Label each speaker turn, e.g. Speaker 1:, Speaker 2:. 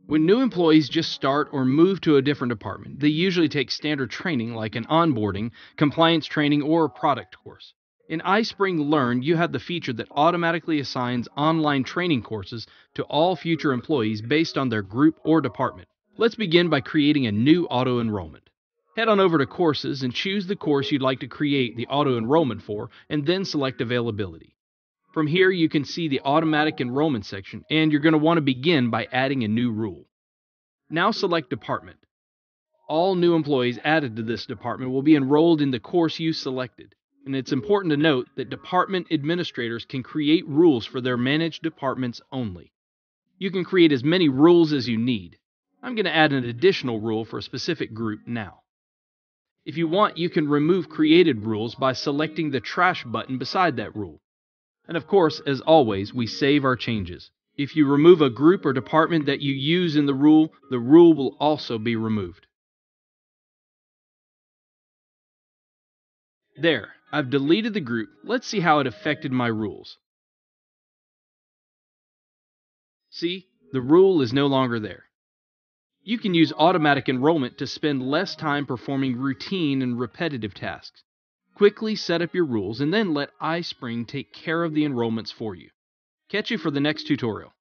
Speaker 1: When new employees just start or move to a different department, they usually take standard training like an onboarding, compliance training, or a product course. In iSpring Learn, you have the feature that automatically assigns online training courses to all future employees based on their group or department. Let's begin by creating a new auto enrollment. Head on over to Courses and choose the course you'd like to create the auto enrollment for, and then select Availability. From here, you can see the automatic enrollment section, and you're going to want to begin by adding a new rule. Now select Department. All new employees added to this department will be enrolled in the course you selected, and it's important to note that department administrators can create rules for their managed departments only. You can create as many rules as you need. I'm going to add an additional rule for a specific group now. If you want, you can remove created rules by selecting the trash button beside that rule. And of course, as always, we save our changes. If you remove a group or department that you use in the rule will also be removed. There, I've deleted the group. Let's see how it affected my rules. See, the rule is no longer there. You can use automatic enrollment to spend less time performing routine and repetitive tasks. Quickly set up your rules and then let iSpring take care of the enrollments for you. Catch you for the next tutorial.